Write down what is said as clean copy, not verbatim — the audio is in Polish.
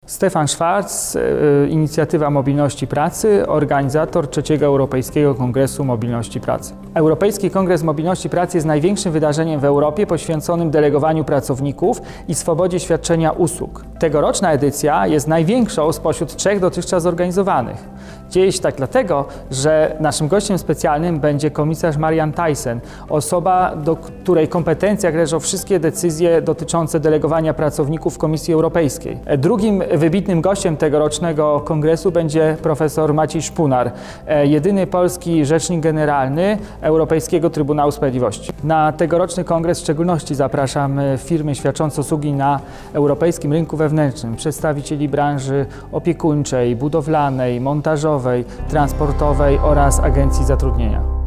Stefan Schwarz, Inicjatywa Mobilności Pracy, organizator III Europejskiego Kongresu Mobilności Pracy. Europejski Kongres Mobilności Pracy jest największym wydarzeniem w Europie poświęconym delegowaniu pracowników i swobodzie świadczenia usług. Tegoroczna edycja jest największą spośród 3 dotychczas zorganizowanych. Dzieje się tak dlatego, że naszym gościem specjalnym będzie komisarz Marianne Thyssen, osoba, do której kompetencjach leżą wszystkie decyzje dotyczące delegowania pracowników Komisji Europejskiej. Drugim wybitnym gościem tegorocznego kongresu będzie profesor Maciej Szpunar, jedyny polski rzecznik generalny Europejskiego Trybunału Sprawiedliwości. Na tegoroczny kongres w szczególności zapraszam firmy świadczące usługi na europejskim rynku wewnętrznym, przedstawicieli branży opiekuńczej, budowlanej, montażowej, transportowej oraz agencji zatrudnienia.